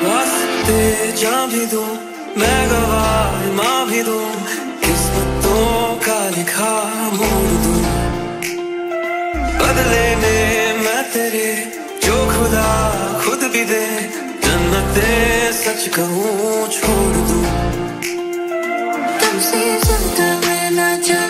वास्ते जान भी दूं, मैं गवाह माँ भी दूं, किस्मतों का लिखा मोड़ दूं। बदले में मैं तेरे जो खुदा खुद भी दे, जन्नते सच कहूँ छोड़ दूं। तुमसे ज्यादा मैं ना